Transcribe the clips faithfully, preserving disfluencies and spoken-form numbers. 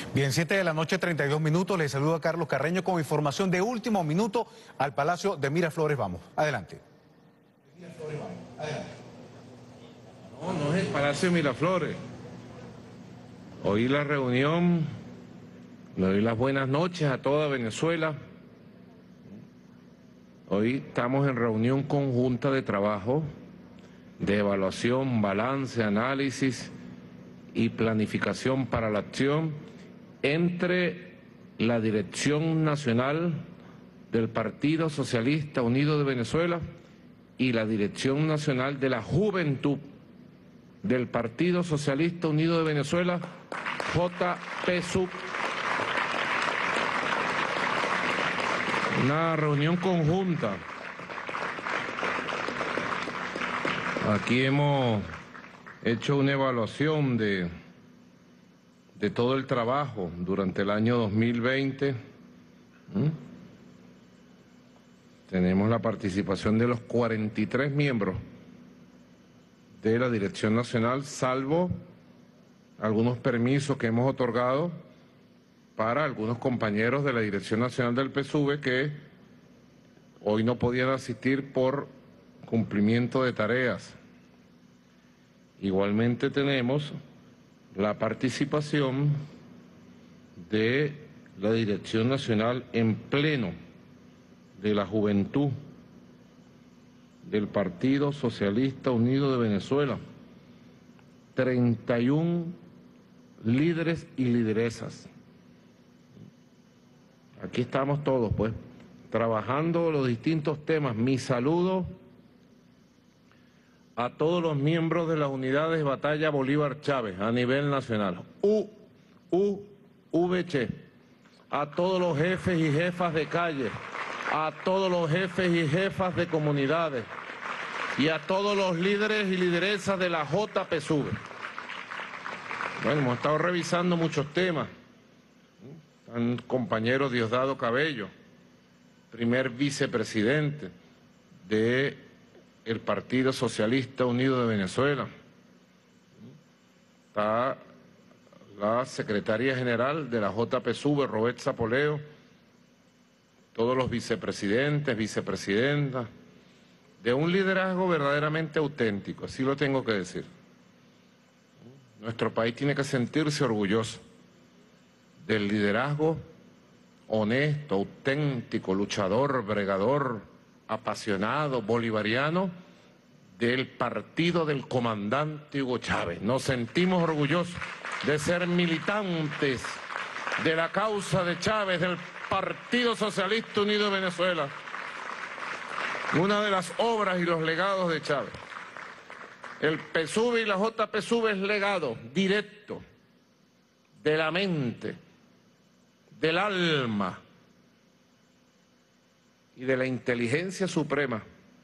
Bien, siete de la noche, treinta y dos minutos. Les saluda Carlos Carreño con información de último minuto al Palacio de Miraflores. Vamos, adelante. Miraflores, vamos, adelante. No, no es el Palacio de Miraflores. Hoy la reunión, le doy las buenas noches a toda Venezuela. Hoy estamos en reunión conjunta de trabajo, de evaluación, balance, análisis y planificación para la acción entre la Dirección Nacional del Partido Socialista Unido de Venezuela y la Dirección Nacional de la Juventud del Partido Socialista Unido de Venezuela, J P S U V. Una reunión conjunta. Aquí hemos hecho una evaluación de, de todo el trabajo durante el año dos mil veinte. ¿Mm? Tenemos la participación de los cuarenta y tres miembros de la Dirección Nacional, salvo algunos permisos que hemos otorgado para algunos compañeros de la Dirección Nacional del P S U V que hoy no podían asistir por cumplimiento de tareas. Igualmente tenemos la participación de la Dirección Nacional en pleno de la Juventud del Partido Socialista Unido de Venezuela, treinta y un líderes y lideresas. Aquí estamos todos, pues, trabajando los distintos temas. Mi saludo a todos los miembros de las unidades Batalla Bolívar Chávez a nivel nacional, U, U, V C, a todos los jefes y jefas de calle, a todos los jefes y jefas de comunidades y a todos los líderes y lideresas de la J P S U V. Bueno, hemos estado revisando muchos temas. El compañero Diosdado Cabello, primer vicepresidente del Partido Socialista Unido de Venezuela. Está la secretaria general de la J P S U V, Robert Zapoleo, todos los vicepresidentes, vicepresidentas, de un liderazgo verdaderamente auténtico, así lo tengo que decir. Nuestro país tiene que sentirse orgulloso del liderazgo honesto, auténtico, luchador, bregador, apasionado, bolivariano del partido del comandante Hugo Chávez. Nos sentimos orgullosos de ser militantes de la causa de Chávez, del Partido Socialista Unido de Venezuela. Una de las obras y los legados de Chávez. El P S U V y la J P S U V es legado directo de la mente, del alma y de la inteligencia suprema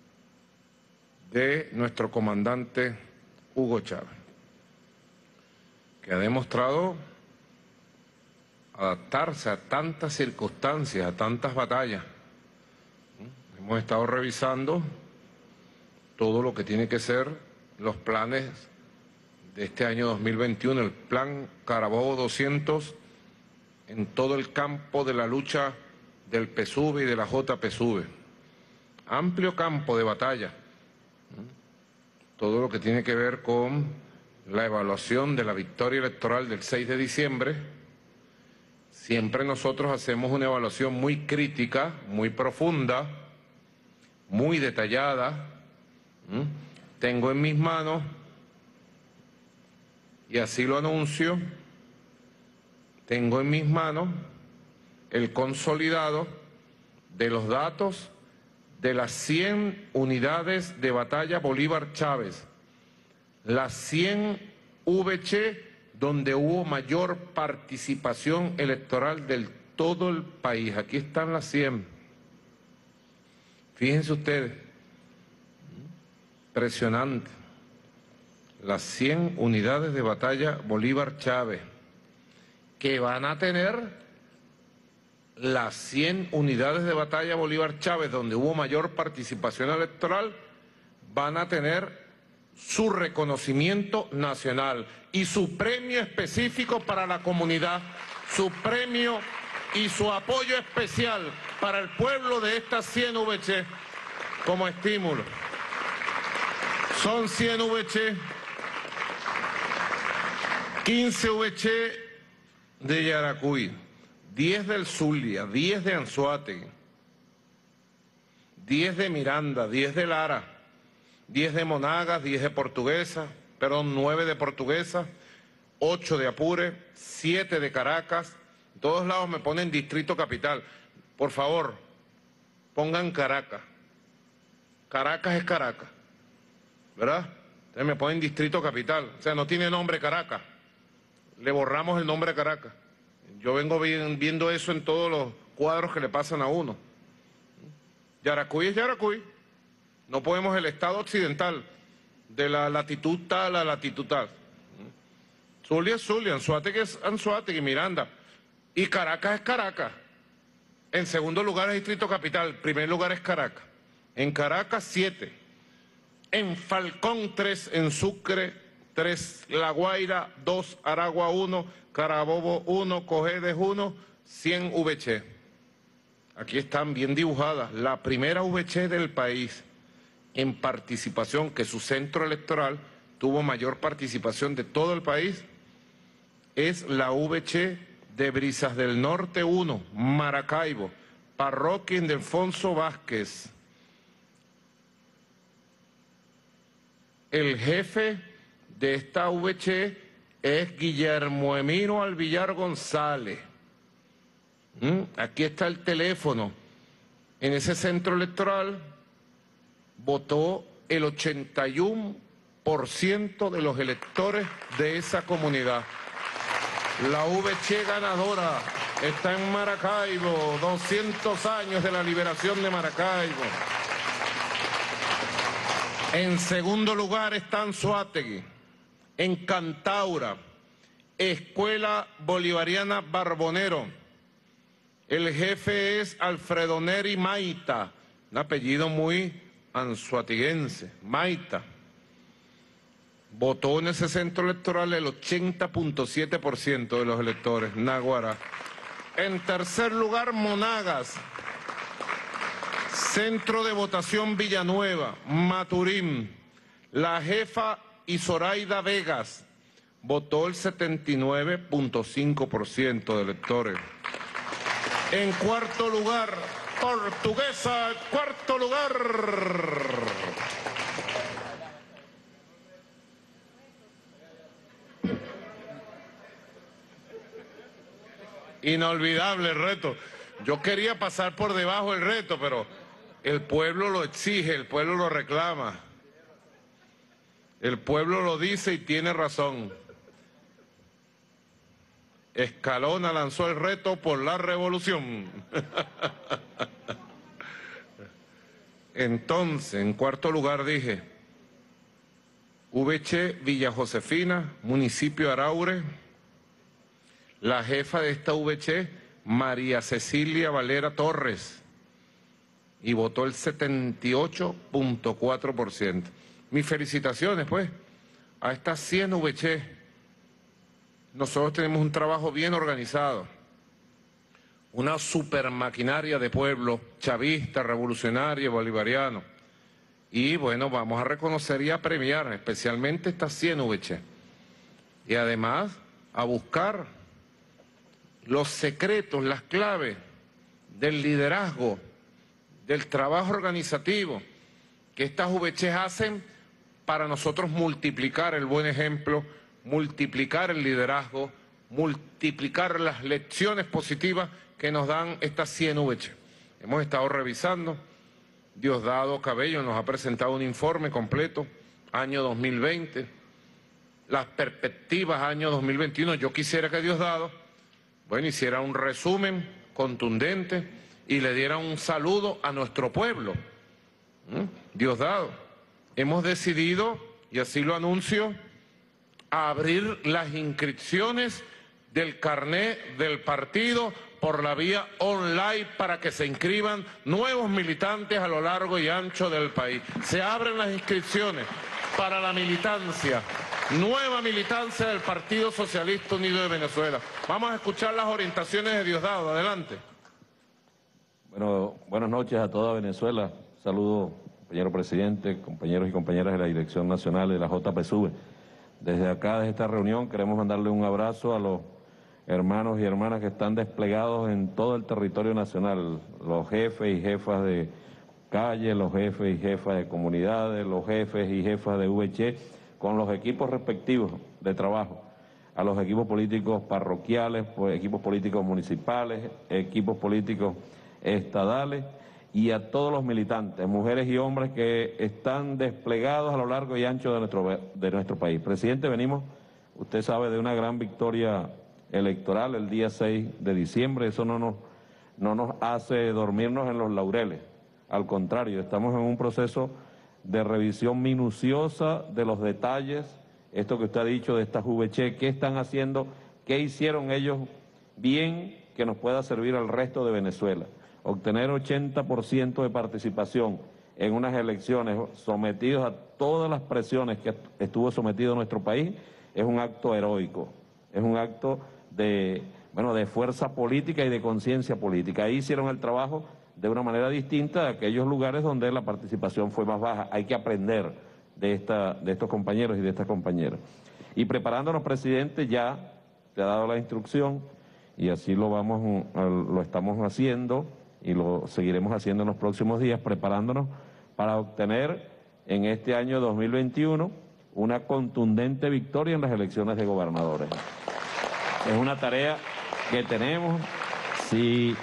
de nuestro comandante Hugo Chávez, que ha demostrado adaptarse a tantas circunstancias, a tantas batallas. Hemos estado revisando todo lo que tiene que ser los planes de este año dos mil veintiuno, el plan Carabobo doscientos, en todo el campo de la lucha del P S U V y de la J P S U V. Amplio campo de batalla. Todo lo que tiene que ver con la evaluación de la victoria electoral del seis de diciembre. Siempre nosotros hacemos una evaluación muy crítica, muy profunda, muy detallada. Tengo en mis manos, y así lo anuncio, tengo en mis manos el consolidado de los datos de las cien unidades de batalla Bolívar Chávez, las cien V C donde hubo mayor participación electoral del todo el país. Aquí están las cien. Fíjense ustedes, impresionante, las cien unidades de batalla Bolívar Chávez, que van a tener las cien unidades de batalla Bolívar Chávez, donde hubo mayor participación electoral, van a tener su reconocimiento nacional y su premio específico para la comunidad su premio y su apoyo especial para el pueblo de estas cien V C como estímulo. Son cien V C, quince V C de Yaracuy, diez del Zulia, diez de Anzoátegui, diez de Miranda, diez de Lara, diez de Monagas, diez de Portuguesa, perdón, nueve de Portuguesa, ocho de Apure, siete de Caracas. En todos lados me ponen Distrito Capital. Por favor, pongan Caracas. Caracas es Caracas, ¿verdad? Entonces me ponen Distrito Capital. O sea, no tiene nombre Caracas. Le borramos el nombre Caracas. Yo vengo viendo eso en todos los cuadros que le pasan a uno. Yaracuy es Yaracuy. No podemos el estado occidental de la latitud tal a latitud tal. Zulia es Zulia, Anzoátegui es Anzoátegui, Miranda. Y Caracas es Caracas. En segundo lugar es Distrito Capital, en primer lugar es Caracas. En Caracas, siete. En Falcón, tres. En Sucre, tres. La Guaira, dos. Aragua, uno. Carabobo, uno. Cojedes, uno. cien V C. Aquí están bien dibujadas. La primera V C del país en participación, que su centro electoral tuvo mayor participación de todo el país, es la V C de Brisas del Norte uno, Maracaibo, parroquia Ildefonso Vázquez. El jefe de esta V C es Guillermo Emiro Alvillar González. ¿Mm? Aquí está el teléfono. En ese centro electoral votó el ochenta y uno por ciento de los electores de esa comunidad. La V C ganadora está en Maracaibo, doscientos años de la liberación de Maracaibo. En segundo lugar está Anzoátegui, en Cantaura, Escuela Bolivariana Barbonero. El jefe es Alfredo Neri Maita, un apellido muy anzoatiguense, Maita. Votó en ese centro electoral el ochenta punto siete por ciento de los electores, Naguará. En tercer lugar, Monagas. Centro de votación Villanueva, Maturín. La jefa y Zoraida Vegas votó el setenta y nueve punto cinco por ciento de electores. En cuarto lugar, Portuguesa, cuarto lugar. Inolvidable el reto. Yo quería pasar por debajo del reto, pero el pueblo lo exige, el pueblo lo reclama. El pueblo lo dice y tiene razón. Escalona lanzó el reto por la revolución. Entonces, en cuarto lugar dije, V C Villa Josefina, municipio Araure. La jefa de esta V C, María Cecilia Valera Torres, y votó el setenta y ocho punto cuatro por ciento. Mis felicitaciones, pues, a estas cien V C. Nosotros tenemos un trabajo bien organizado, una super maquinaria de pueblo, chavista, revolucionario, bolivariano. Y bueno, vamos a reconocer y a premiar especialmente estas cien V C. Y además a buscar los secretos, las claves del liderazgo, del trabajo organizativo que estas V C hacen para nosotros multiplicar el buen ejemplo, multiplicar el liderazgo, multiplicar las lecciones positivas que nos dan estas cien V C. Hemos estado revisando, Diosdado Cabello nos ha presentado un informe completo, año dos mil veinte, las perspectivas año dos mil veintiuno. Yo quisiera que Diosdado, bueno, hiciera un resumen contundente y le diera un saludo a nuestro pueblo. ¿Mm? Diosdado, hemos decidido, y así lo anuncio, a abrir las inscripciones del carnet del partido por la vía online para que se inscriban nuevos militantes a lo largo y ancho del país. Se abren las inscripciones para la militancia nueva militancia del Partido Socialista Unido de Venezuela. Vamos a escuchar las orientaciones de Diosdado. Adelante. Bueno, buenas noches a toda Venezuela. Saludos, compañero presidente, compañeros y compañeras de la Dirección Nacional de la J P S U V. Desde acá, desde esta reunión, queremos mandarle un abrazo a los hermanos y hermanas que están desplegados en todo el territorio nacional, los jefes y jefas de calle, los jefes y jefas de comunidades, los jefes y jefas de V H, con los equipos respectivos de trabajo, a los equipos políticos parroquiales, pues, equipos políticos municipales, equipos políticos estadales y a todos los militantes, mujeres y hombres que están desplegados a lo largo y ancho de nuestro, de nuestro país. Presidente, venimos, usted sabe, de una gran victoria electoral el día seis de diciembre, eso no nos, no nos hace dormirnos en los laureles, al contrario, estamos en un proceso de revisión minuciosa de los detalles, esto que usted ha dicho de estas V H, qué están haciendo, qué hicieron ellos bien que nos pueda servir al resto de Venezuela. Obtener ochenta por ciento de participación en unas elecciones sometidos a todas las presiones que estuvo sometido nuestro país es un acto heroico, es un acto de, bueno, de fuerza política y de conciencia política. Ahí hicieron el trabajo de una manera distinta de aquellos lugares donde la participación fue más baja. Hay que aprender de, esta, de estos compañeros y de estas compañeras. Y preparándonos, presidente, ya te ha dado la instrucción y así lo, vamos, lo estamos haciendo y lo seguiremos haciendo en los próximos días, preparándonos para obtener en este año dos mil veintiuno una contundente victoria en las elecciones de gobernadores. Es una tarea que tenemos, sí,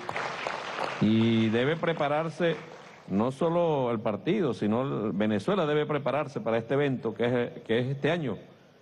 y debe prepararse no solo el partido, sino Venezuela debe prepararse para este evento que es, que es este año,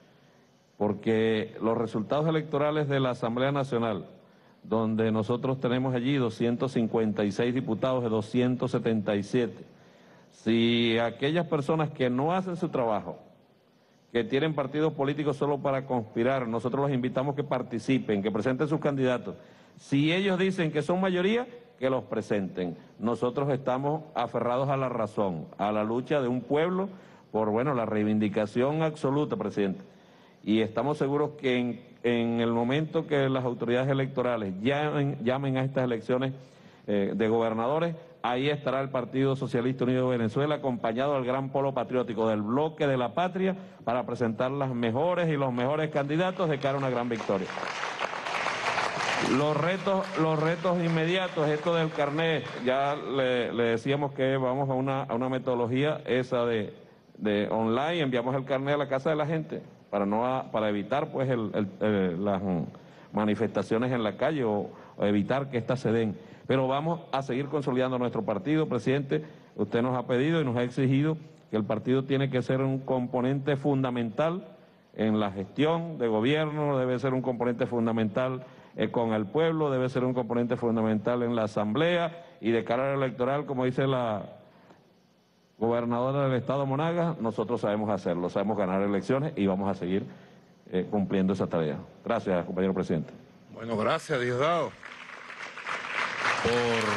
porque los resultados electorales de la Asamblea Nacional, donde nosotros tenemos allí doscientos cincuenta y seis diputados de doscientos setenta y siete, si aquellas personas que no hacen su trabajo, que tienen partidos políticos solo para conspirar, nosotros los invitamos que participen, que presenten sus candidatos. Si ellos dicen que son mayoría, que los presenten. Nosotros estamos aferrados a la razón, a la lucha de un pueblo por, bueno, la reivindicación absoluta, presidente. Y estamos seguros que en, en el momento que las autoridades electorales llamen, llamen a estas elecciones eh, de gobernadores, ahí estará el Partido Socialista Unido de Venezuela, acompañado del gran polo patriótico del Bloque de la Patria, para presentar las mejores y los mejores candidatos de cara a una gran victoria. Los retos, los retos inmediatos, esto del carnet, ya le, le decíamos que vamos a una, a una metodología esa de, de online, enviamos el carnet a la casa de la gente para, no, para evitar pues el, el, el, las manifestaciones en la calle o, o evitar que éstas se den. Pero vamos a seguir consolidando nuestro partido, presidente. Usted nos ha pedido y nos ha exigido que el partido tiene que ser un componente fundamental en la gestión de gobierno, debe ser un componente fundamental eh, con el pueblo, debe ser un componente fundamental en la asamblea y de cara al electoral, como dice la gobernadora del estado Monagas, nosotros sabemos hacerlo, sabemos ganar elecciones y vamos a seguir eh, cumpliendo esa tarea. Gracias, compañero presidente. Bueno, gracias, Diosdado, por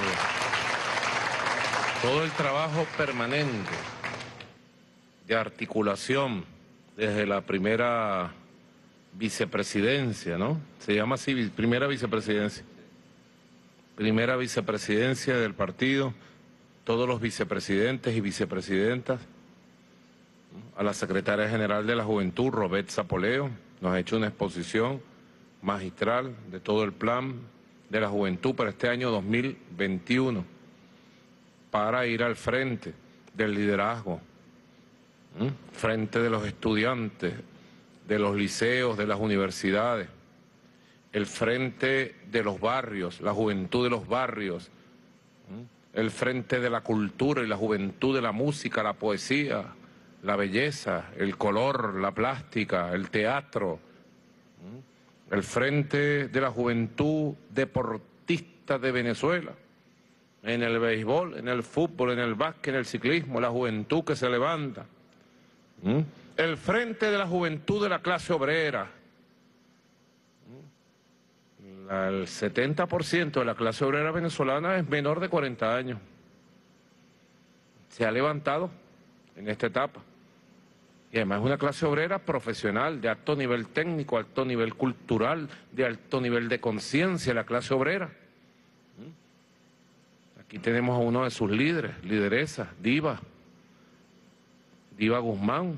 todo el trabajo permanente de articulación desde la primera vicepresidencia, ¿no? Se llama así, primera vicepresidencia. Primera vicepresidencia del partido, todos los vicepresidentes y vicepresidentas, a la secretaria general de la Juventud, Robert Zapoleo, nos ha hecho una exposición magistral de todo el plan de la juventud para este año dos mil veintiuno, para ir al frente del liderazgo, ¿m? frente de los estudiantes, de los liceos, de las universidades, el frente de los barrios, la juventud de los barrios, ¿m? el frente de la cultura y la juventud de la música, la poesía, la belleza, el color, la plástica, el teatro, ¿m? el frente de la juventud deportista de Venezuela, en el béisbol, en el fútbol, en el básquet, en el ciclismo, la juventud que se levanta, ¿Mm? el frente de la juventud de la clase obrera. ¿Mm? La, el setenta por ciento de la clase obrera venezolana es menor de cuarenta años. Se ha levantado en esta etapa. Y además es una clase obrera profesional, de alto nivel técnico, alto nivel cultural, de alto nivel de conciencia, la clase obrera. Aquí tenemos a uno de sus líderes, lideresa, Diva, Diva Guzmán,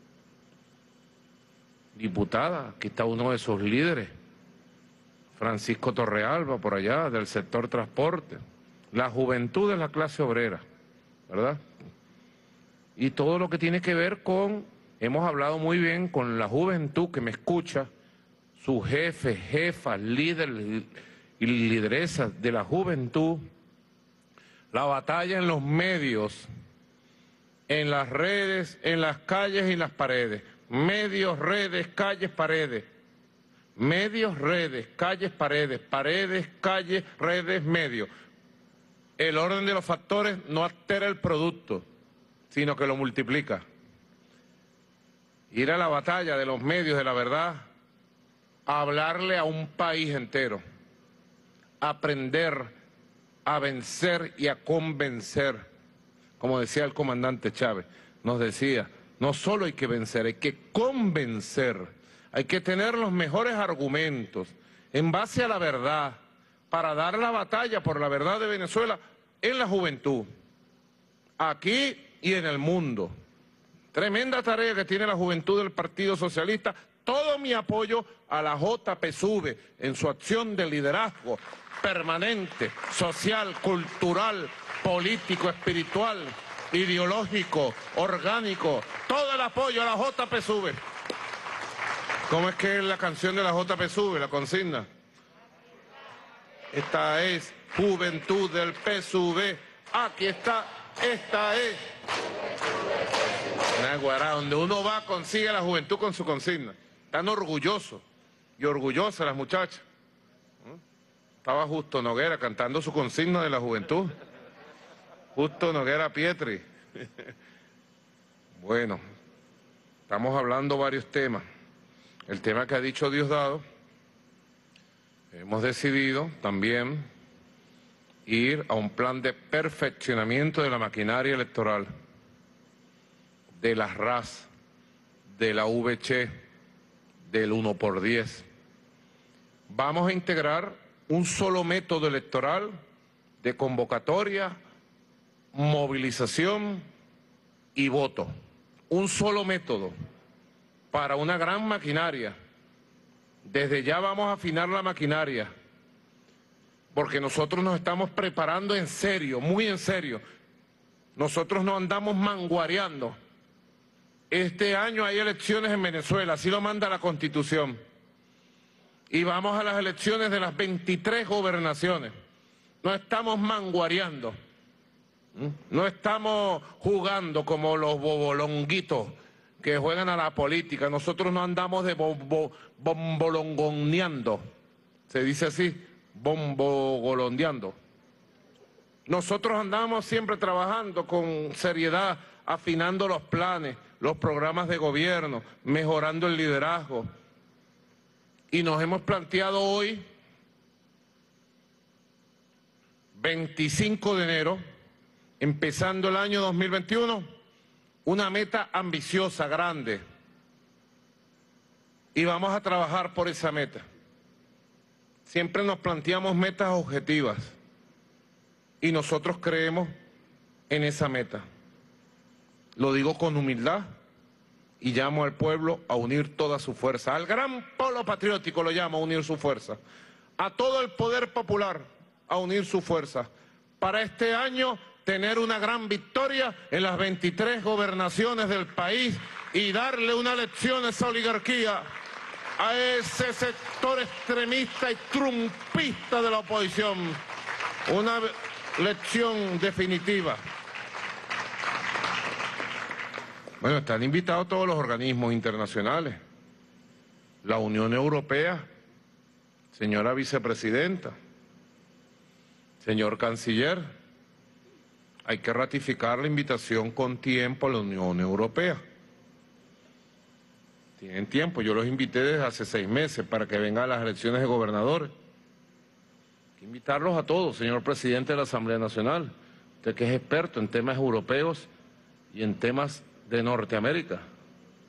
diputada, aquí está uno de sus líderes, Francisco Torrealba, por allá, del sector transporte. La juventud es la clase obrera, ¿verdad? Y todo lo que tiene que ver con, hemos hablado muy bien con la juventud que me escucha, sus jefes, jefas, líderes y lideresas de la juventud, la batalla en los medios, en las redes, en las calles y en las paredes. Medios, redes, calles, paredes. Medios, redes, calles, paredes. Paredes, calles, redes, medios. El orden de los factores no altera el producto, sino que lo multiplica. Ir a la batalla de los medios de la verdad, a hablarle a un país entero, aprender a vencer y a convencer. Como decía el comandante Chávez, nos decía, no solo hay que vencer, hay que convencer, hay que tener los mejores argumentos en base a la verdad para dar la batalla por la verdad de Venezuela en la juventud, aquí y en el mundo. Tremenda tarea que tiene la juventud del Partido Socialista. Todo mi apoyo a la J P S U V en su acción de liderazgo permanente, social, cultural, político, espiritual, ideológico, orgánico. Todo el apoyo a la J P S U V. ¿Cómo es que es la canción de la J P S U V, la consigna? Esta es Juventud del P S U V. Aquí está, esta es. Naguará, donde uno va consigue la juventud con su consigna. Están orgullosos y orgullosas las muchachas. Estaba Justo Noguera cantando su consigna de la juventud. Justo Noguera Pietri. Bueno, estamos hablando varios temas. El tema que ha dicho Diosdado, hemos decidido también ir a un plan de perfeccionamiento de la maquinaria electoral, de las R A S, de la V C, del uno por diez. Vamos a integrar un solo método electoral de convocatoria, movilización y voto. Un solo método para una gran maquinaria. Desde ya vamos a afinar la maquinaria, porque nosotros nos estamos preparando en serio, muy en serio. Nosotros no andamos manguareando. Este año hay elecciones en Venezuela, así lo manda la Constitución. Y vamos a las elecciones de las veintitrés gobernaciones. No estamos manguareando. No estamos jugando como los bobolonguitos que juegan a la política. Nosotros no andamos de bombo, bombolongoneando. Se dice así, bombogolondeando. Nosotros andamos siempre trabajando con seriedad, afinando los planes, los programas de gobierno, mejorando el liderazgo. Y nos hemos planteado hoy, veinticinco de enero, empezando el año dos mil veintiuno, una meta ambiciosa, grande. Y vamos a trabajar por esa meta. Siempre nos planteamos metas objetivas y nosotros creemos en esa meta. Lo digo con humildad y llamo al pueblo a unir toda su fuerza. Al gran polo patriótico lo llamo a unir su fuerza. A todo el poder popular a unir su fuerza. Para este año tener una gran victoria en las veintitrés gobernaciones del país y darle una lección a esa oligarquía, a ese sector extremista y trumpista de la oposición. Una lección definitiva. Bueno, están invitados todos los organismos internacionales. La Unión Europea, señora vicepresidenta, señor canciller, hay que ratificar la invitación con tiempo a la Unión Europea. Tienen tiempo, yo los invité desde hace seis meses para que vengan a las elecciones de gobernadores. Hay que invitarlos a todos, señor presidente de la Asamblea Nacional, usted que es experto en temas europeos y en temas de Norteamérica.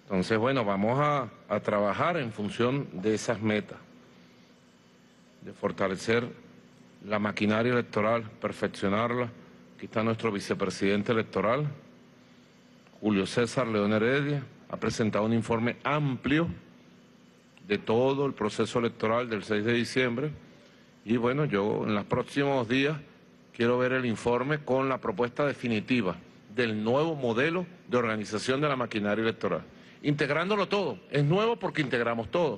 Entonces, bueno, vamos a, a trabajar en función de esas metas, de fortalecer la maquinaria electoral, perfeccionarla. Aquí está nuestro vicepresidente electoral, Julio César León Heredia, ha presentado un informe amplio de todo el proceso electoral del seis de diciembre y bueno, yo en los próximos días quiero ver el informe con la propuesta definitiva del nuevo modelo de organización de la maquinaria electoral, integrándolo todo. Es nuevo porque integramos todo.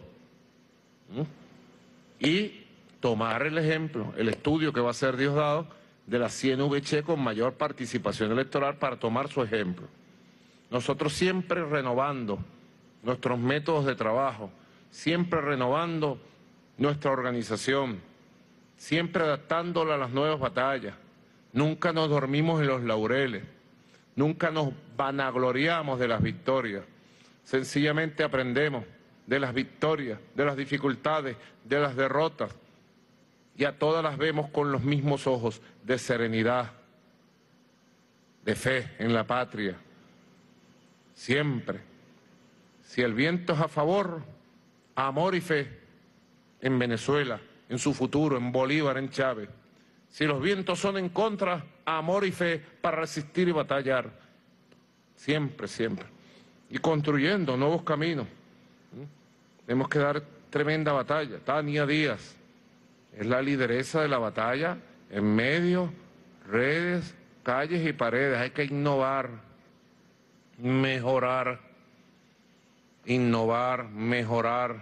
¿Mm? Y tomar el ejemplo, el estudio que va a ser Diosdado de la C N V Ch con mayor participación electoral para tomar su ejemplo. Nosotros siempre renovando nuestros métodos de trabajo, siempre renovando nuestra organización, siempre adaptándola a las nuevas batallas. Nunca nos dormimos en los laureles, nunca nos vanagloriamos de las victorias. Sencillamente aprendemos de las victorias, de las dificultades, de las derrotas, y a todas las vemos con los mismos ojos de serenidad, de fe en la patria. Siempre, si el viento es a favor, amor y fe en Venezuela, en su futuro, en Bolívar, en Chávez. Si los vientos son en contra, amor y fe para resistir y batallar. Siempre, siempre. Y construyendo nuevos caminos. Tenemos que dar tremenda batalla. Tania Díaz es la lideresa de la batalla en medios, redes, calles y paredes. Hay que innovar, mejorar, innovar, mejorar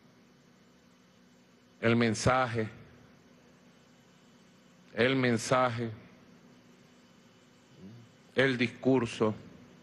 el mensaje, el mensaje, el discurso,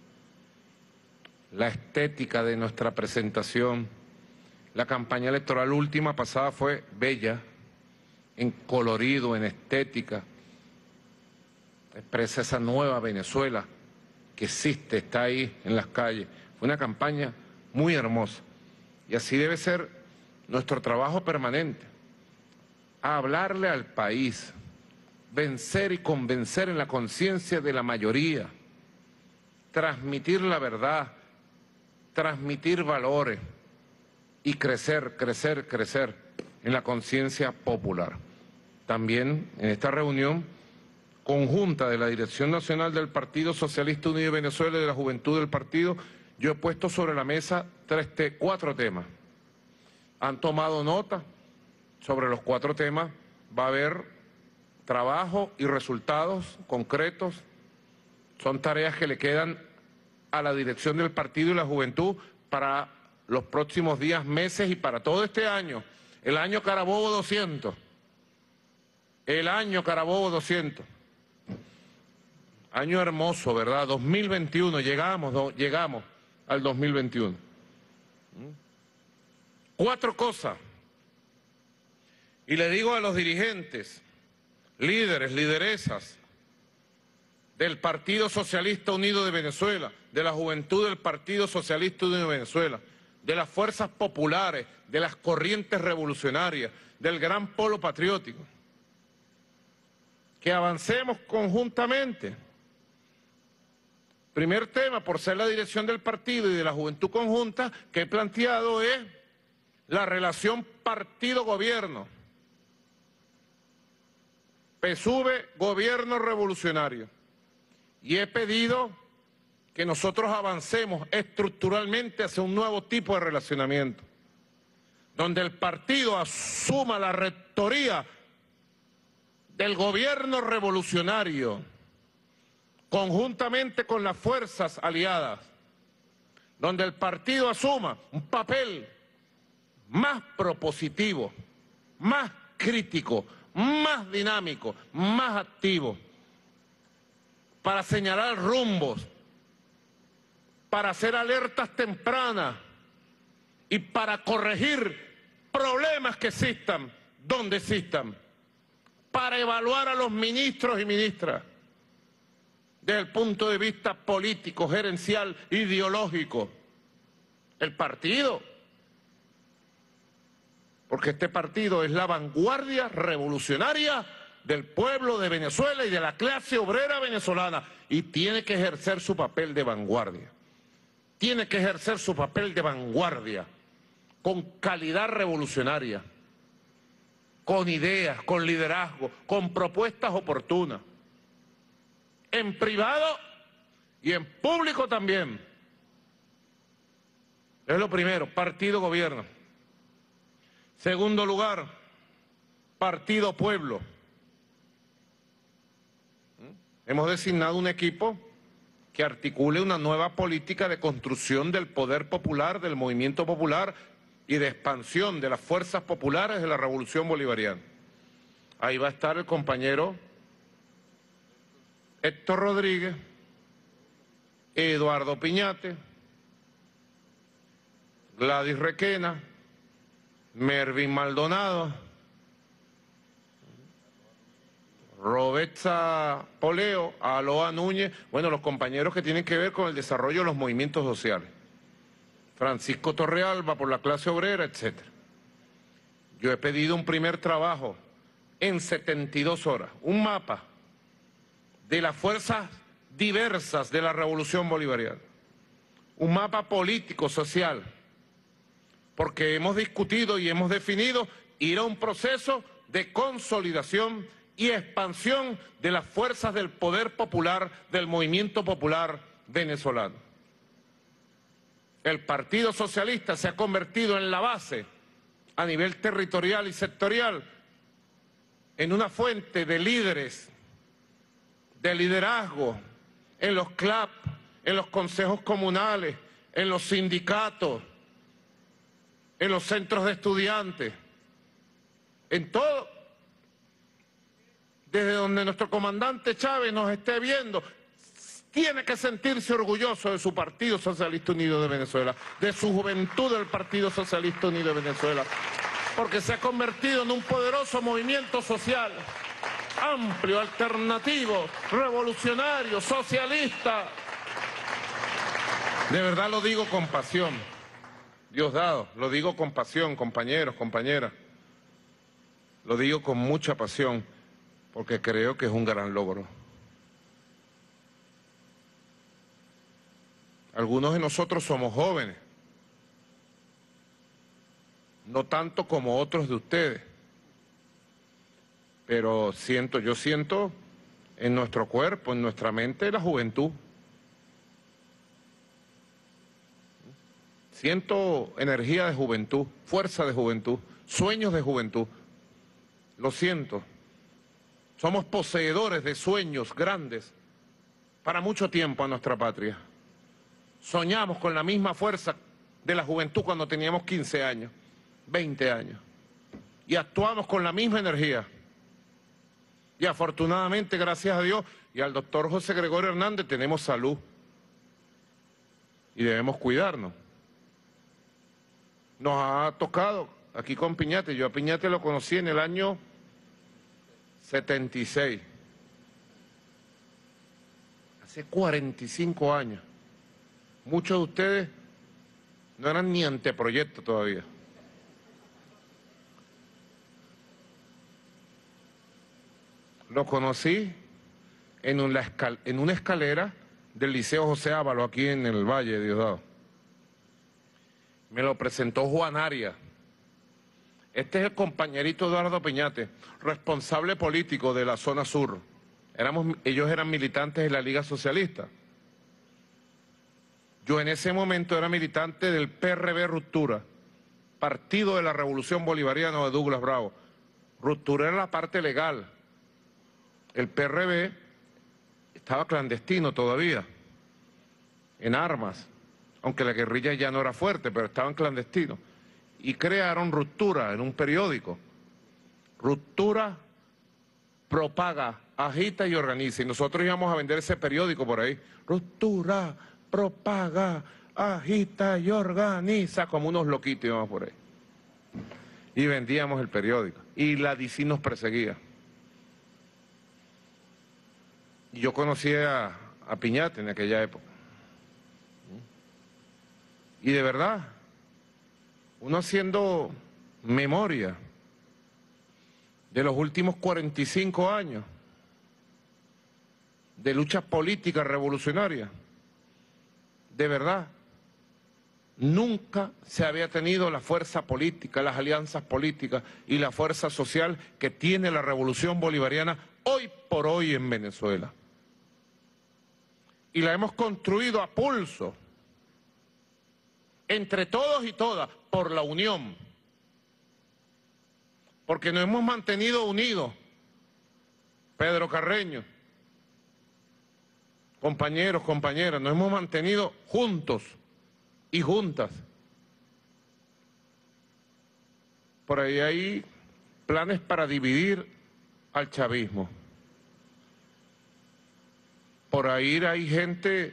la estética de nuestra presentación. La campaña electoral última pasada fue bella, en colorido, en estética, expresa esa nueva Venezuela que existe, está ahí en las calles. Fue una campaña muy hermosa y así debe ser nuestro trabajo permanente, a hablarle al país, vencer y convencer en la conciencia de la mayoría, transmitir la verdad, transmitir valores y crecer, crecer, crecer en la conciencia popular. También en esta reunión conjunta de la Dirección Nacional del Partido Socialista Unido de Venezuela y de la Juventud del Partido, yo he puesto sobre la mesa tres te cuatro temas. Han tomado nota sobre los cuatro temas, va a haber trabajo y resultados concretos, son tareas que le quedan a la dirección del partido y la juventud para los próximos días, meses y para todo este año, el año Carabobo doscientos, el año Carabobo doscientos, año hermoso, ¿verdad? dos mil veintiuno, llegamos, do, llegamos al dos mil veintiuno. Cuatro cosas. Y le digo a los dirigentes, líderes, lideresas del Partido Socialista Unido de Venezuela, de la juventud del Partido Socialista Unido de Venezuela, de las fuerzas populares, de las corrientes revolucionarias, del gran polo patriótico, que avancemos conjuntamente. Primer tema, por ser la dirección del partido y de la juventud conjunta, que he planteado es la relación partido-gobierno. P S U V, gobierno revolucionario. Y he pedido que nosotros avancemos estructuralmente hacia un nuevo tipo de relacionamiento, donde el partido asuma la rectoría del gobierno revolucionario, conjuntamente con las fuerzas aliadas, donde el partido asuma un papel más propositivo, más crítico, más dinámico, más activo, para señalar rumbos, para hacer alertas tempranas y para corregir problemas que existan donde existan, para evaluar a los ministros y ministras desde el punto de vista político, gerencial, ideológico. El partido, porque este partido es la vanguardia revolucionaria del pueblo de Venezuela y de la clase obrera venezolana, y tiene que ejercer su papel de vanguardia. tiene que ejercer su papel de vanguardia, con calidad revolucionaria, con ideas, con liderazgo, con propuestas oportunas, en privado y en público también. Es lo primero, partido-gobierno. Segundo lugar, partido-pueblo. Hemos designado un equipo que articule una nueva política de construcción del poder popular, del movimiento popular y de expansión de las fuerzas populares de la Revolución Bolivariana. Ahí va a estar el compañero Héctor Rodríguez, Eduardo Piñate, Gladys Requena, Mervin Maldonado, Roberta Poleo, Aloa Núñez, bueno, los compañeros que tienen que ver con el desarrollo de los movimientos sociales. Francisco Torrealba por la clase obrera, etcétera. Yo he pedido un primer trabajo en setenta y dos horas, un mapa de las fuerzas diversas de la Revolución Bolivariana, un mapa político, social, porque hemos discutido y hemos definido ir a un proceso de consolidación y expansión de las fuerzas del poder popular, del movimiento popular venezolano. El Partido Socialista se ha convertido en la base, a nivel territorial y sectorial, en una fuente de líderes, de liderazgo, en los C L A P, en los consejos comunales, en los sindicatos, en los centros de estudiantes, en todo. Desde donde nuestro comandante Chávez nos esté viendo, tiene que sentirse orgulloso de su Partido Socialista Unido de Venezuela, de su juventud del Partido Socialista Unido de Venezuela, porque se ha convertido en un poderoso movimiento social, amplio, alternativo, revolucionario, socialista. De verdad lo digo con pasión, Diosdado, lo digo con pasión, compañeros, compañeras, lo digo con mucha pasión, porque creo que es un gran logro. Algunos de nosotros somos jóvenes, no tanto como otros de ustedes, pero siento, yo siento en nuestro cuerpo, en nuestra mente, la juventud. Siento energía de juventud, fuerza de juventud, sueños de juventud. Lo siento. Somos poseedores de sueños grandes para mucho tiempo a nuestra patria. Soñamos con la misma fuerza de la juventud cuando teníamos quince años, veinte años. Y actuamos con la misma energía. Y afortunadamente, gracias a Dios y al doctor José Gregorio Hernández, tenemos salud. Y debemos cuidarnos. Nos ha tocado aquí con Piñate. Yo a Piñate lo conocí en el año setenta y seis. Hace cuarenta y cinco años. Muchos de ustedes no eran ni anteproyecto todavía. Lo conocí en una, escal en una escalera del Liceo José Ávalo, aquí en el Valle de Diosdado. Me lo presentó Juan Arias. Este es el compañerito Eduardo Piñate, responsable político de la zona sur. Éramos, ellos eran militantes de la Liga Socialista. Yo en ese momento era militante del P R B Ruptura, Partido de la Revolución Bolivariana de Douglas Bravo. Ruptura era la parte legal. El P R B estaba clandestino todavía, en armas, aunque la guerrilla ya no era fuerte, pero estaban clandestinos. Y crearon Ruptura en un periódico. Ruptura propaga, agita y organiza. Y nosotros íbamos a vender ese periódico por ahí. Ruptura propaga, agita y organiza, como unos loquitos íbamos por ahí. Y vendíamos el periódico. Y la D C nos perseguía. Y yo conocí a, a Piñate en aquella época. Y de verdad, uno haciendo memoria de los últimos cuarenta y cinco años de lucha política revolucionaria, de verdad, Nunca se había tenido la fuerza política, las alianzas políticas y la fuerza social que tiene la revolución bolivariana hoy por hoy en Venezuela. Y la hemos construido a pulso, entre todos y todas, por la unión. Porque nos hemos mantenido unidos, Pedro Carreño, compañeros, compañeras, nos hemos mantenido juntos y juntas. Por ahí hay planes para dividir al chavismo. Por ahí hay gente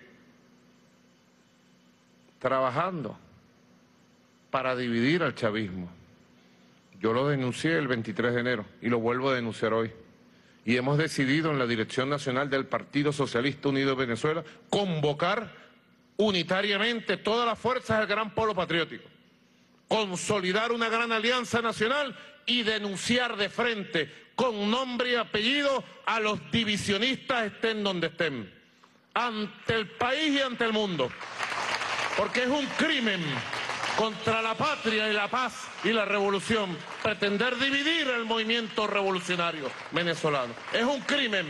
trabajando para dividir al chavismo. Yo lo denuncié el veintitrés de enero y lo vuelvo a denunciar hoy. Y hemos decidido en la Dirección Nacional del Partido Socialista Unido de Venezuela convocar unitariamente todas las fuerzas del gran polo patriótico, consolidar una gran alianza nacional y denunciar de frente, con nombre y apellido, a los divisionistas estén donde estén, ante el país y ante el mundo, porque es un crimen contra la patria y la paz y la revolución pretender dividir el movimiento revolucionario venezolano. Es un crimen.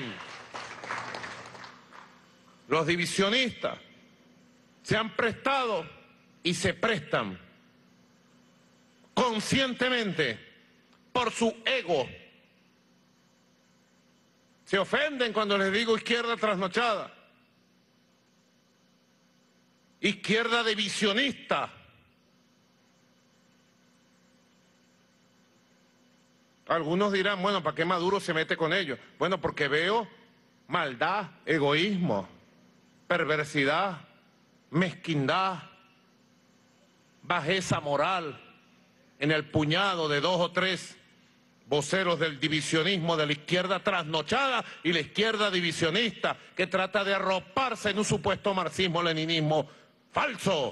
Los divisionistas se han prestado y se prestan conscientemente por su ego. Se ofenden cuando les digo izquierda trasnochada, izquierda divisionista. Algunos dirán, bueno, ¿para qué Maduro se mete con ellos? Bueno, porque veo maldad, egoísmo, perversidad, mezquindad, bajeza moral en el puñado de dos o tres voceros del divisionismo de la izquierda trasnochada y la izquierda divisionista que trata de arroparse en un supuesto marxismo-leninismo falso.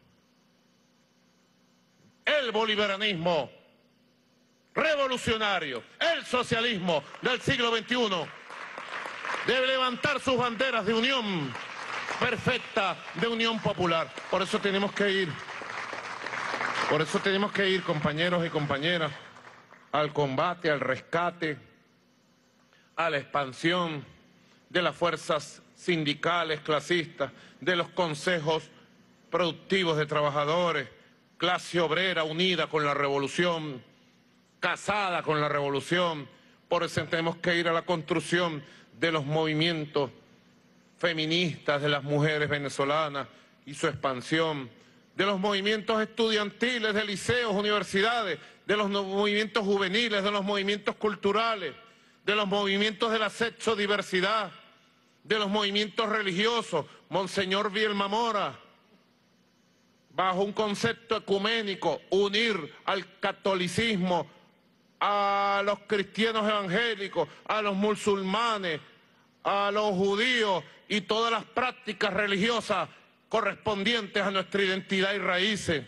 El bolivarianismo revolucionario, el socialismo del siglo veintiuno debe levantar sus banderas de unión perfecta, de unión popular. Por eso tenemos que ir, por eso tenemos que ir, compañeros y compañeras, al combate, al rescate, a la expansión de las fuerzas sindicales, clasistas, de los consejos productivos de trabajadores, clase obrera unida con la revolución, casada con la revolución. Por eso tenemos que ir a la construcción de los movimientos feministas de las mujeres venezolanas y su expansión, de los movimientos estudiantiles, de liceos, universidades, de los movimientos juveniles, de los movimientos culturales, de los movimientos de la sexodiversidad, de los movimientos religiosos. Monseñor Vielma Mora, bajo un concepto ecuménico, unir al catolicismo, a los cristianos evangélicos, a los musulmanes, a los judíos y todas las prácticas religiosas correspondientes a nuestra identidad y raíces.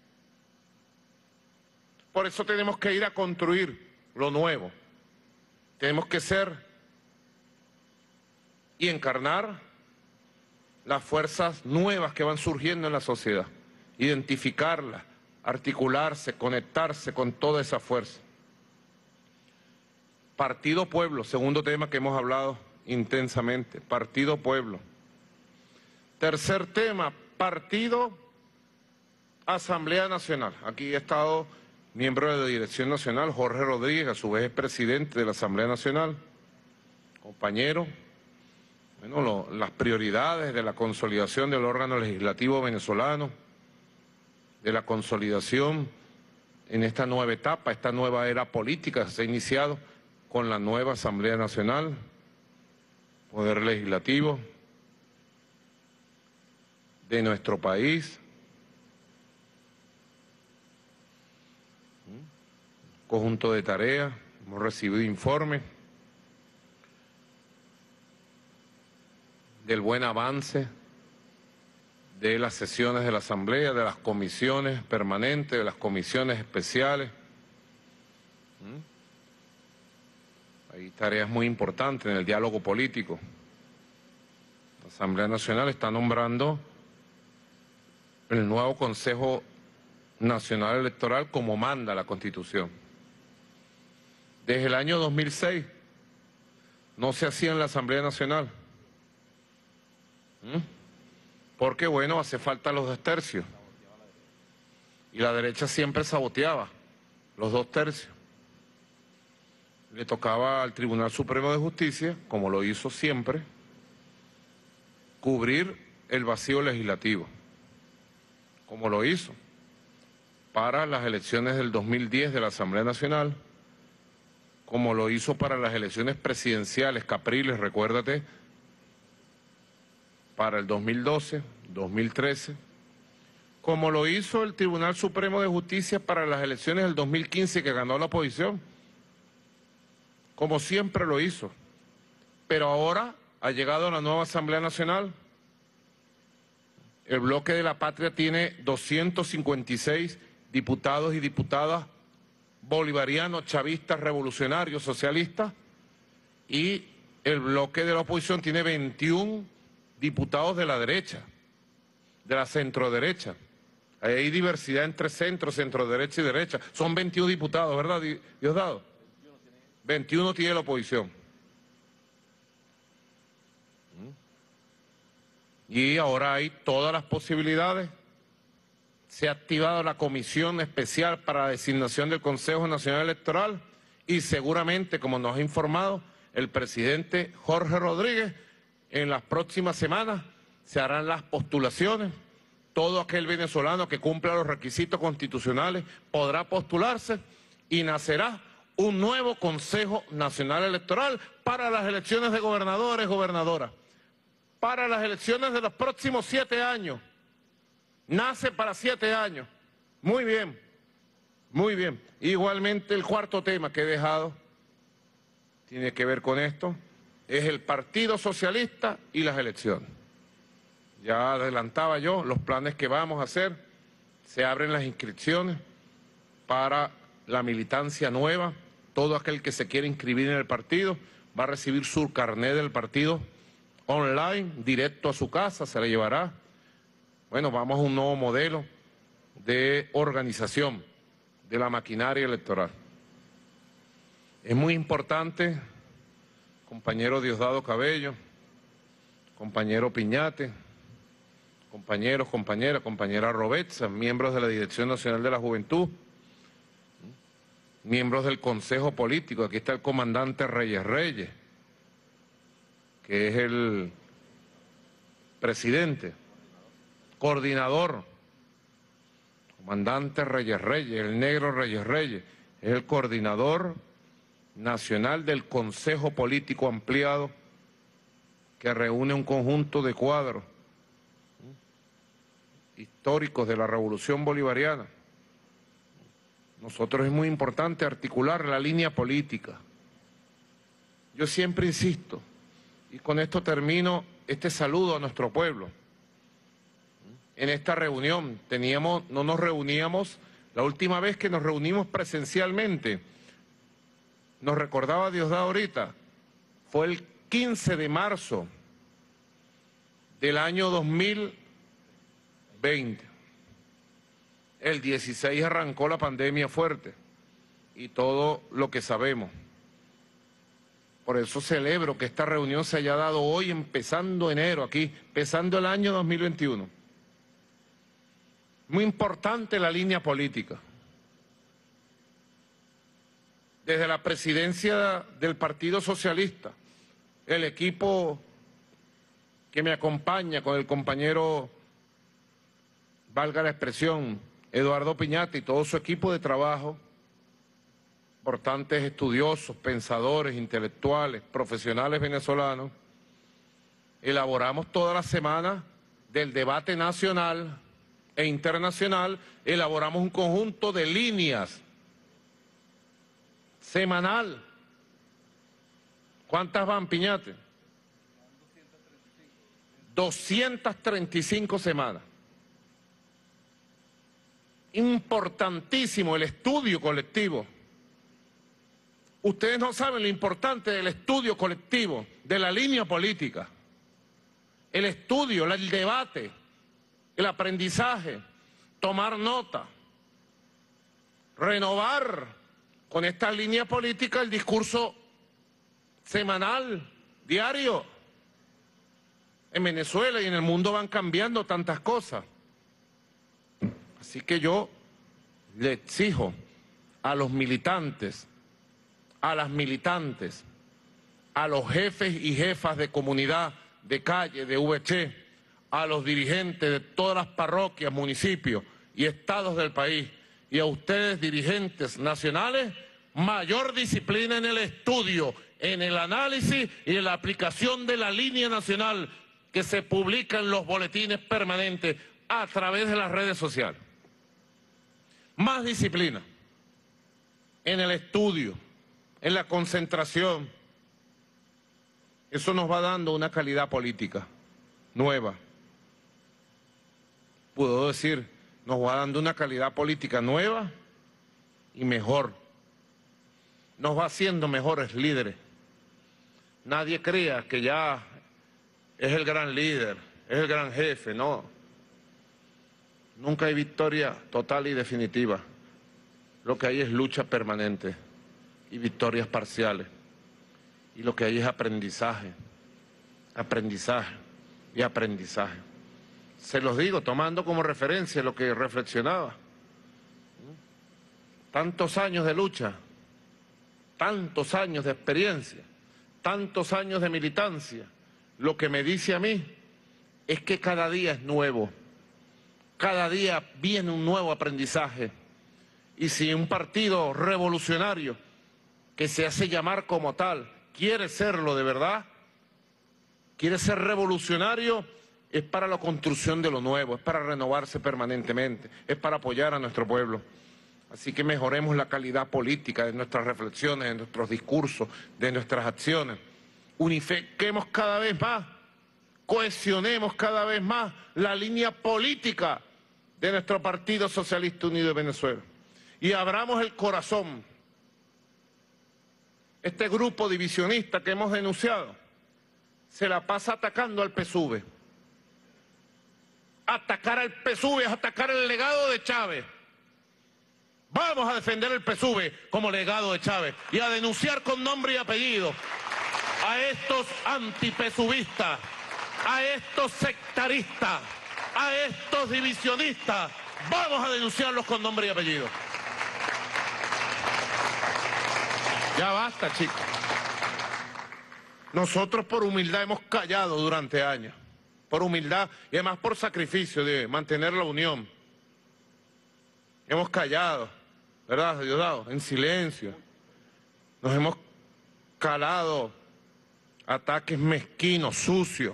Por eso tenemos que ir a construir lo nuevo. Tenemos que ser y encarnar las fuerzas nuevas que van surgiendo en la sociedad, identificarlas, articularse, conectarse con toda esa fuerza. Partido Pueblo, segundo tema que hemos hablado intensamente, Partido Pueblo. Tercer tema, Partido Asamblea Nacional. Aquí ha estado miembro de la Dirección Nacional, Jorge Rodríguez, a su vez es presidente de la Asamblea Nacional, compañero. Bueno, lo, las prioridades de la consolidación del órgano legislativo venezolano, de la consolidación en esta nueva etapa, esta nueva era política que se ha iniciado con la nueva Asamblea Nacional, Poder Legislativo de nuestro país. Conjunto de tareas, hemos recibido informes del buen avance de las sesiones de la Asamblea, de las comisiones permanentes, de las comisiones especiales. Hay tareas muy importantes en el diálogo político. La Asamblea Nacional está nombrando el nuevo Consejo Nacional Electoral como manda la Constitución. Desde el año dos mil seis no se hacía en la Asamblea Nacional. ¿Mm? Porque, bueno, hace falta los dos tercios. Y la derecha siempre saboteaba los dos tercios. Le tocaba al Tribunal Supremo de Justicia, como lo hizo siempre, cubrir el vacío legislativo, como lo hizo para las elecciones del dos mil diez de la Asamblea Nacional, como lo hizo para las elecciones presidenciales, Capriles, recuérdate, para el dos mil doce, dos mil trece, como lo hizo el Tribunal Supremo de Justicia para las elecciones del dos mil quince que ganó la oposición, como siempre lo hizo. Pero ahora ha llegado la nueva Asamblea Nacional. El Bloque de la Patria tiene doscientos cincuenta y seis diputados y diputadas bolivarianos, chavistas, revolucionarios, socialistas, y el bloque de la oposición tiene veintiún diputados de la derecha, de la centroderecha. Hay diversidad entre centro, centroderecha y derecha. Son veintiún diputados, ¿verdad, Diosdado? veintiuno tiene la oposición. Y ahora hay todas las posibilidades. Se ha activado la Comisión Especial para la Designación del Consejo Nacional Electoral y seguramente, como nos ha informado el presidente Jorge Rodríguez, en las próximas semanas se harán las postulaciones. Todo aquel venezolano que cumpla los requisitos constitucionales podrá postularse y nacerá un nuevo Consejo Nacional Electoral para las elecciones de gobernadores, gobernadoras, para las elecciones de los próximos siete años. Nace para siete años. Muy bien, muy bien. Igualmente el cuarto tema que he dejado tiene que ver con esto, es el Partido Socialista y las elecciones. Ya adelantaba yo los planes que vamos a hacer. Se abren las inscripciones para la militancia nueva. Todo aquel que se quiera inscribir en el partido va a recibir su carnet del partido online, directo a su casa, se le llevará. Bueno, vamos a un nuevo modelo de organización de la maquinaria electoral. Es muy importante, compañero Diosdado Cabello, compañero Piñate, compañeros, compañeras, compañera Robetza, miembros de la Dirección Nacional de la Juventud, miembros del Consejo Político. Aquí está el comandante Reyes Reyes, que es el presidente, coordinador, comandante Reyes Reyes, el negro Reyes Reyes, es el coordinador nacional del Consejo Político Ampliado, que reúne un conjunto de cuadros históricos de la Revolución Bolivariana. Nosotros es muy importante articular la línea política. Yo siempre insisto, y con esto termino este saludo a nuestro pueblo. En esta reunión teníamos, no nos reuníamos, la última vez que nos reunimos presencialmente, nos recordaba Diosdado ahorita, fue el quince de marzo del año dos mil veinte. El dieciséis arrancó la pandemia fuerte y todo lo que sabemos. Por eso celebro que esta reunión se haya dado hoy, empezando enero aquí, empezando el año dos mil veintiuno. Muy importante la línea política. Desde la presidencia del Partido Socialista, el equipo que me acompaña con el compañero, valga la expresión, Eduardo Piñate y todo su equipo de trabajo, importantes estudiosos, pensadores, intelectuales, profesionales venezolanos, elaboramos toda la semana del debate nacional e internacional, elaboramos un conjunto de líneas semanal. ¿Cuántas van, Piñate? doscientas treinta y cinco semanas. Importantísimo el estudio colectivo. Ustedes no saben lo importante del estudio colectivo, de la línea política. El estudio, el debate. el aprendizaje, tomar nota, renovar con esta línea política el discurso semanal, diario. En Venezuela y en el mundo van cambiando tantas cosas. Así que yo le exijo a los militantes, a las militantes, a los jefes y jefas de comunidad, de calle, de V C, a los dirigentes de todas las parroquias, municipios y estados del país, y a ustedes, dirigentes nacionales, mayor disciplina en el estudio, en el análisis y en la aplicación de la línea nacional que se publica en los boletines permanentes a través de las redes sociales. Más disciplina en el estudio, en la concentración. Eso nos va dando una calidad política nueva. Puedo decir, nos va dando una calidad política nueva y mejor. Nos va haciendo mejores líderes. Nadie crea que ya es el gran líder, es el gran jefe, no. Nunca hay victoria total y definitiva. Lo que hay es lucha permanente y victorias parciales. Y lo que hay es aprendizaje, aprendizaje y aprendizaje. Se los digo tomando como referencia lo que reflexionaba. Tantos años de lucha, tantos años de experiencia, tantos años de militancia. Lo que me dice a mí es que cada día es nuevo, cada día viene un nuevo aprendizaje. Y si un partido revolucionario que se hace llamar como tal quiere serlo de verdad, quiere ser revolucionario, es para la construcción de lo nuevo, es para renovarse permanentemente, es para apoyar a nuestro pueblo. Así que mejoremos la calidad política de nuestras reflexiones, de nuestros discursos, de nuestras acciones. Unifiquemos cada vez más, cohesionemos cada vez más la línea política de nuestro Partido Socialista Unido de Venezuela. Y abramos el corazón. Este grupo divisionista que hemos denunciado se la pasa atacando al P S U V. Atacar al P S U V es atacar el legado de Chávez. Vamos a defender el P S U V como legado de Chávez y a denunciar con nombre y apellido a estos antipesubistas, a estos sectaristas, a estos divisionistas. Vamos a denunciarlos con nombre y apellido. Ya basta, chicos. Nosotros por humildad hemos callado durante años, por humildad y además por sacrificio de mantener la unión. Hemos callado, ¿verdad, Diosdado? En silencio. Nos hemos calado ataques mezquinos, sucios.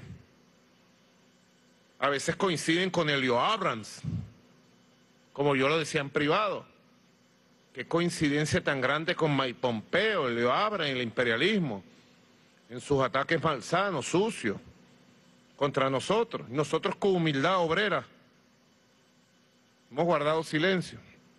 A veces coinciden con Helio Abrams, como yo lo decía en privado. Qué coincidencia tan grande con Mike Pompeo, Helio Abrams y el imperialismo, en sus ataques malsanos, sucios, contra nosotros. Y nosotros con humildad obrera hemos guardado silencio.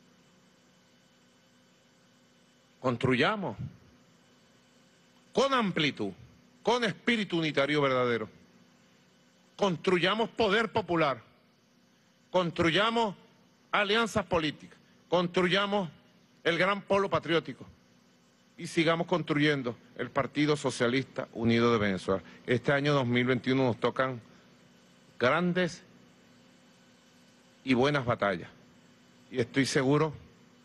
Construyamos con amplitud, con espíritu unitario verdadero. Construyamos poder popular, construyamos alianzas políticas, construyamos el gran polo patriótico y sigamos construyendo el Partido Socialista Unido de Venezuela. Este año dos mil veintiuno nos tocan grandes y buenas batallas. Y estoy seguro,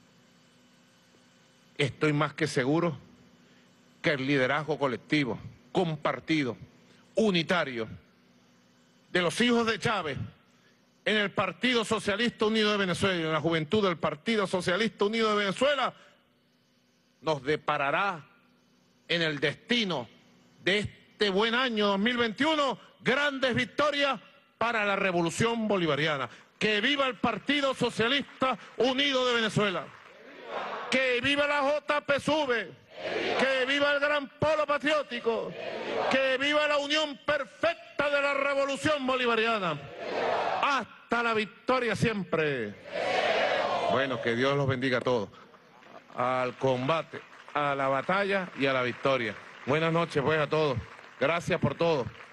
estoy más que seguro, que el liderazgo colectivo, compartido, unitario, de los hijos de Chávez en el Partido Socialista Unido de Venezuela y en la juventud del Partido Socialista Unido de Venezuela, nos deparará en el destino de este buen año dos mil veintiuno grandes victorias para la revolución bolivariana. ¡Que viva el Partido Socialista Unido de Venezuela! ¡Que viva la J P S U V! ¡Que viva el gran polo patriótico! ¡Que viva la unión perfecta de la revolución bolivariana! ¡Hasta la victoria siempre! Bueno, que Dios los bendiga a todos. Al combate, a la batalla y a la victoria. Buenas noches pues a todos. Gracias por todo.